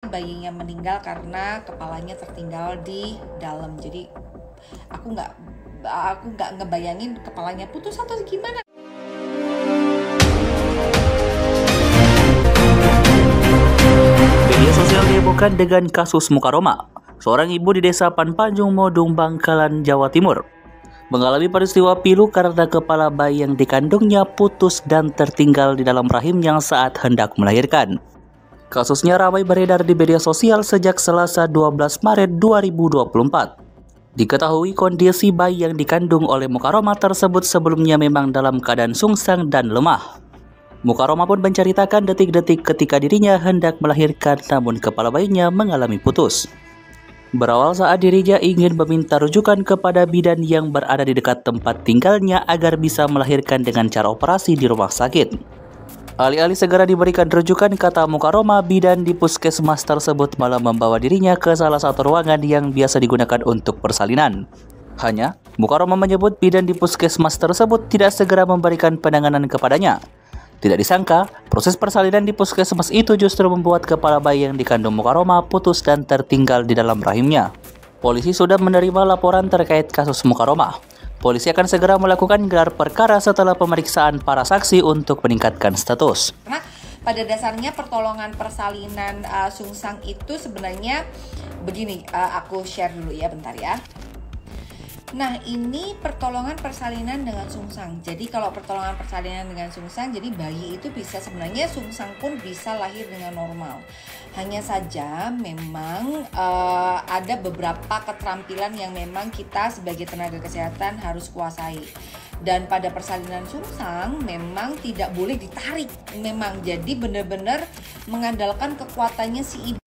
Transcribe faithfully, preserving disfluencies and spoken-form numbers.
bayinya meninggal karena kepalanya tertinggal di dalam. Jadi aku nggak aku nggak ngebayangin kepalanya putus atau gimana. Media sosial dihebohkan dengan kasus Mukaroma. Seorang ibu di desa Panpanjung Modung, Bangkalan, Jawa Timur mengalami peristiwa pilu karena kepala bayi yang dikandungnya putus dan tertinggal di dalam rahimnya saat hendak melahirkan. Kasusnya ramai beredar di media sosial sejak Selasa dua belas Maret dua ribu dua puluh empat. Diketahui kondisi bayi yang dikandung oleh Mukaroma tersebut sebelumnya memang dalam keadaan sungsang dan lemah. Mukaroma pun menceritakan detik-detik ketika dirinya hendak melahirkan namun kepala bayinya mengalami putus. Berawal saat dirinya ingin meminta rujukan kepada bidan yang berada di dekat tempat tinggalnya agar bisa melahirkan dengan cara operasi di rumah sakit. Alih-alih segera diberikan rujukan, kata Mukaroma, bidan di puskesmas tersebut malah membawa dirinya ke salah satu ruangan yang biasa digunakan untuk persalinan. Hanya, Mukaroma menyebut bidan di puskesmas tersebut tidak segera memberikan penanganan kepadanya. Tidak disangka, proses persalinan di puskesmas itu justru membuat kepala bayi yang dikandung Mukaroma putus dan tertinggal di dalam rahimnya. Polisi sudah menerima laporan terkait kasus Mukaroma. Polisi akan segera melakukan gelar perkara setelah pemeriksaan para saksi untuk meningkatkan status. Karena pada dasarnya pertolongan persalinan uh, sungsang itu sebenarnya begini, uh, aku share dulu ya bentar ya. Nah, ini pertolongan persalinan dengan sungsang. Jadi kalau pertolongan persalinan dengan sungsang, jadi bayi itu bisa sebenarnya sungsang pun bisa lahir dengan normal. Hanya saja memang uh, ada beberapa keterampilan yang memang kita sebagai tenaga kesehatan harus kuasai. Dan pada persalinan sungsang memang tidak boleh ditarik. Memang jadi benar-benar mengandalkan kekuatannya si ibu.